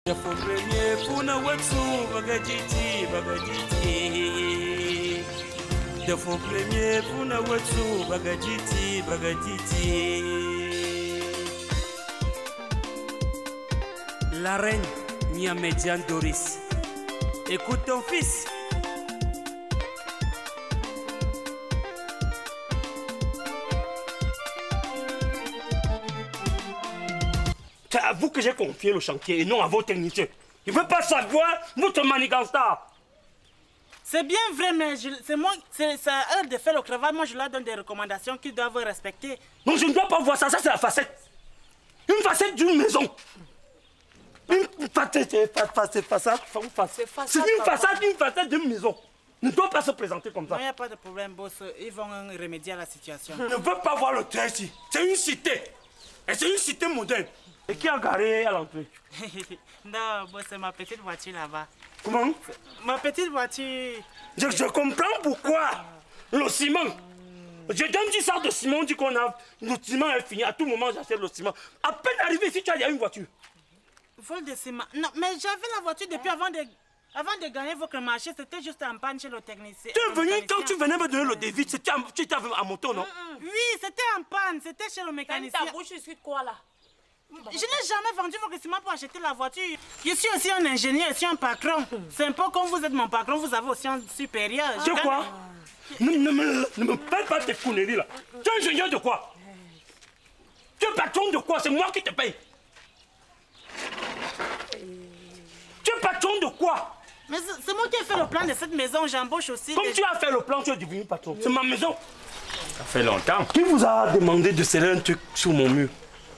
Defo premier funa wetsu bagajiti bagajiti. Defo premier funa wetsu bagajiti bagajiti. La reine Niamedian Doris. Écoute ton fils. C'est à vous que j'ai confié le chantier et non à vos techniciens. Je ne veux pas savoir votre manigance. C'est bien vrai, mais c'est à eux de faire le travail. Moi, je leur donne des recommandations qu'ils doivent respecter. Non, je ne dois pas voir ça. Ça, c'est la facette. Une facette d'une maison. Une facette d'une maison. Ne doit pas se présenter comme ça. Il n'y a pas de problème, boss. Ils vont remédier à la situation. Je ne veux pas voir le train ici. C'est une cité. Et c'est une cité moderne. Et qui a garé à l'entrée? Non, boss, c'est ma petite voiture là-bas. Comment? Ma petite voiture. Je comprends pourquoi. Le ciment. Je donne 10 sacs de ciment, on dit qu'on a... Le ciment est fini. À tout moment, j'achète le ciment. À peine arrivé ici, tu as une voiture. Vol de ciment. Non, mais j'avais la voiture depuis avant de gagner votre marché. C'était juste en panne chez le technicien. Tu es venu quand tu venais me donner le devis. Tu étais à moto, non? Oui, c'était en panne. C'était chez le mécanicien. Ta bouche suite quoi là? Je n'ai jamais vendu votre ciment pour acheter la voiture. Je suis aussi un ingénieur, je suis un patron. C'est un peu comme vous êtes mon patron, vous avez aussi un supérieur. De quoi? Ne me parle pas de tes conneries là. Tu es ingénieur de quoi? Tu es patron de quoi? C'est moi qui te paye. Tu es patron de quoi? Mais c'est moi qui ai fait le plan de cette maison, j'embauche aussi. Comme tu as fait le plan, tu es devenu patron. C'est ma maison. Ça fait longtemps. Qui vous a demandé de sceller un truc sur mon mur?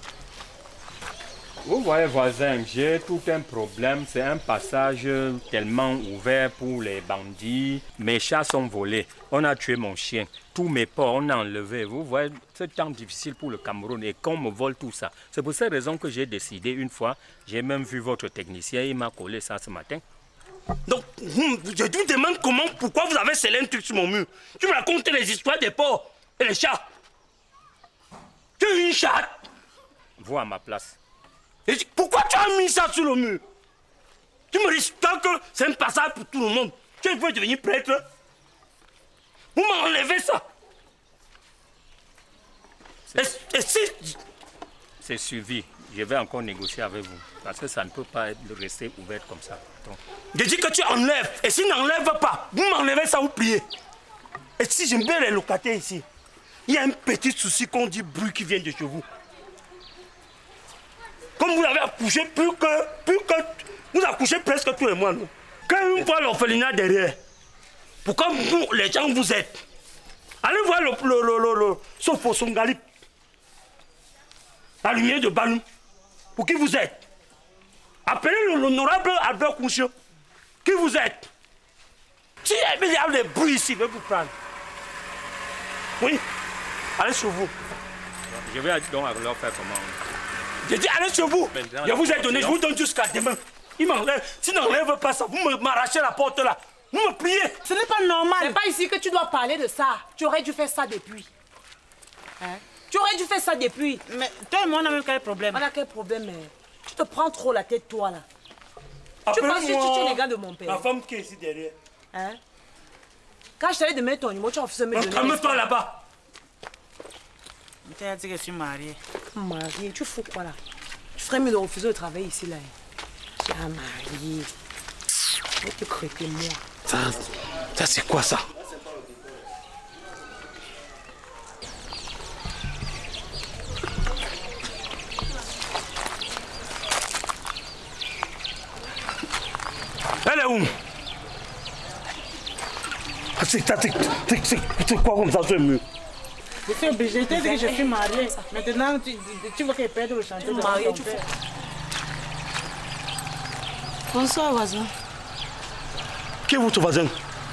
Vous voyez, voisin, j'ai tout un problème. C'est un passage tellement ouvert pour les bandits. Mes chats sont volés. On a tué mon chien. Tous mes porcs, on a enlevé. Vous voyez, c'est temps difficile pour le Cameroun et qu'on me vole tout ça. C'est pour cette raison que j'ai décidé une fois. J'ai même vu votre technicien, il m'a collé ça ce matin. Donc, je te demande pourquoi vous avez scellé un truc sur mon mur. Tu me racontes les histoires des porcs et les chats. Tu es une chatte. Vous à ma place. Et pourquoi tu as mis ça sur le mur? Tu me risques que c'est un passage pour tout le monde. Tu veux devenir prêtre? Vous m'enlevez ça. Et si... C'est suivi. Je vais encore négocier avec vous. Parce que ça ne peut pas rester ouvert comme ça. Donc... Je dis que tu enlèves. Et si tu n'enlèves pas, vous m'enlevez ça, vous pliez. Et si je mets les locataires ici, il y a un petit souci qu'on dit bruit qui vient de chez vous. Comme vous avez accouché plus que vous accouchez presque tous les mois, non? Quand une fois l'orphelinat derrière, pourquoi vous, les gens vous aident? Allez voir le Sopho-Songalip, la lumière de Baloum, pour qui vous êtes? Appelez l'honorable Albert Kouchio, qui vous êtes? Si il y a des bruits ici, je vais vous prendre. Oui, allez sur vous. Je vais donc leur faire comment? Je dis allez sur vous. Je vous ai donné, je vous donne jusqu'à demain. Il m'enlève. Si n'enlève pas ça, vous m'arrachez la porte là. Vous me pliez. Ce n'est pas normal. C'est pas ici que tu dois parler de ça. Tu aurais dû faire ça depuis. Hein? Tu aurais dû faire ça depuis. Mais toi et moi, on a même quel problème? On a quel problème, mais tu te prends trop la tête, toi, là. Tu penses que tu es les gars de mon père. La femme qui est ici derrière. Hein? Quand je t'avais demandé ton numéro, tu as refusé de me donner. Calme-toi là-bas. Tu as dit que je suis mariée. Mariée, tu fous quoi là? Tu ferais mieux de refuser de travailler ici là. Tu es mariée. Je vais te crêter moi. Ça c'est quoi ça? Elle est où? C'est quoi comme ça ce mur? Je suis obligée, tu as dit que je suis mariée. Maintenant, tu veux qu'elle perde le chantier de mariée, ton tu père. Bonsoir, voisin. Qui est votre voisin?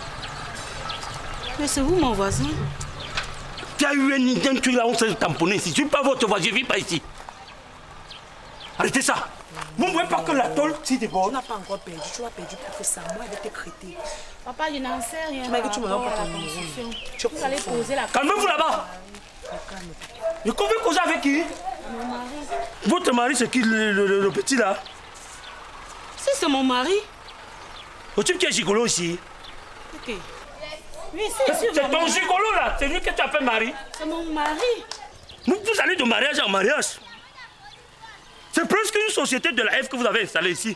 Mais c'est vous, mon voisin. Tu as eu un truc là, on s'est tamponné ici. Je ne suis pas votre voisin, je ne vis pas ici. Arrêtez ça. Vous ne voyez pas que la tôle, si déborde. Tu n'as pas encore perdu, tu vas perdre plus que ça. Moi, je vais te crêter. Papa, je n'en sais rien. Tu m'as dit que tu me donnes pas ton numéro. Vous allez poser la... Calmez-vous là-bas. Je conviens causer avec qui? Mon mari. Votre mari, c'est qui le petit là? c'est mon mari. Le type qui est gigolo aussi. Ok. Oui, C'est ton gigolo là, c'est lui que tu as fait mari. C'est mon mari. Vous allez de mariage en mariage. C'est presque une société de la F que vous avez installée ici.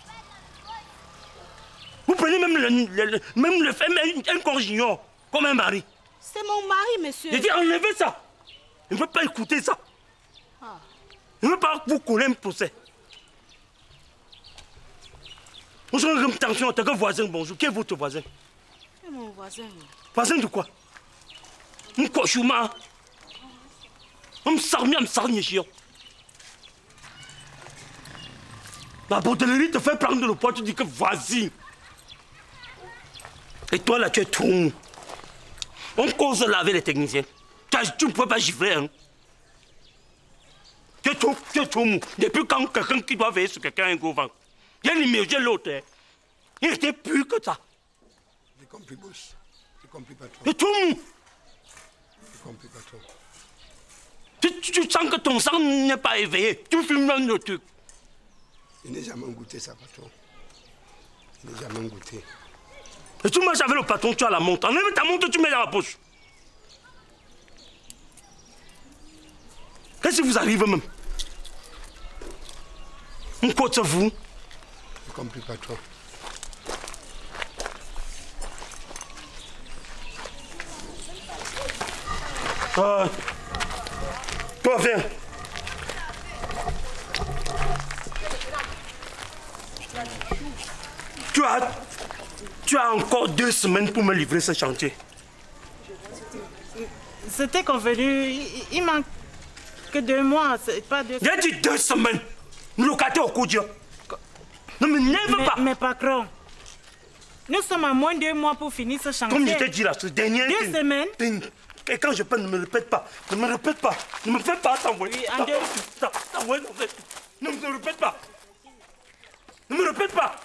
Vous prenez même le fait, un corps junior, comme un mari. C'est mon mari, monsieur. J'ai dit enlevez ça. Je ne veux pas écouter ça. Ah. Je ne veux pas vous connaître un procès. Bonjour, attention, t'as qu'un voisin, bonjour. Qui est votre voisin? C'est mon voisin. Voisin de quoi? Un cochouma. Un sarmi, un sarni. La bouteillerie te fait prendre le poids, tu dis que voisin. Et toi là, tu es tout mou. On cause là avec les techniciens. Tu ne peux pas gifler. Hein. Tu es tout mou. Depuis quand quelqu'un qui doit veiller sur quelqu'un a un gros ventre? Il y a l'immergé l'autre. Hein. Il était plus que ça. J'ai compris, boss. J'ai compris, patron. Tu es tout mou. J'ai compris, patron. Tu sens que ton sang n'est pas éveillé. Tu fumes le truc. Je n'ai jamais goûté ça, patron. Je n'ai jamais goûté. Et tu marches avec le patron, tu as la montre. Enlève ta montre, tu mets dans la poche. Qu'est-ce qui vous arrive même? On côte vous. J'ai compris, patron. Toi, viens. Tu as encore 2 semaines pour me livrer ce chantier. C'était convenu. Il manque que 2 mois, c'est pas 2 semaines. J'ai dit 2 semaines. Nous locataires au coup de Dieu. Ne me nerve pas. Mais patron, nous sommes à moins de 2 mois pour finir ce chantier. Comme je t'ai dit là, ce dernier... 2 semaines. Et quand je peux, ne me répète pas. Ne me répète pas. Ne me fais pas t'envoyer. Oui, en deux. Ne me répète pas. Ne me répète pas.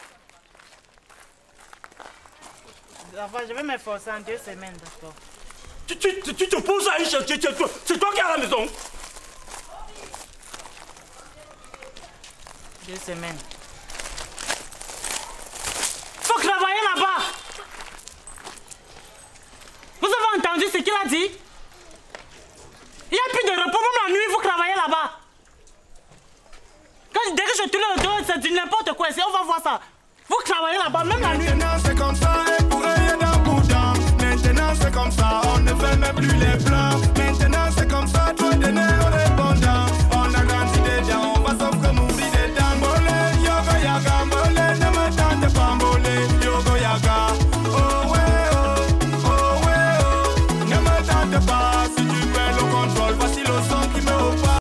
Enfin, je vais m'efforcer en 2 semaines, d'accord. Tu te poses à un chantier, c'est toi qui es à la maison. 2 semaines. Faut travailler là-bas. Vous avez entendu ce qu'il a dit? Il n'y a plus de repos, même la nuit, vous travaillez là-bas. Dès que je tourne le dos, c'est du n'importe quoi. On va voir ça. Vous travaillez là-bas, même la nuit. Maintenant c'est comme ça, et pour rien d'un bout d'an. Maintenant c'est comme ça, on ne fait même plus les plans.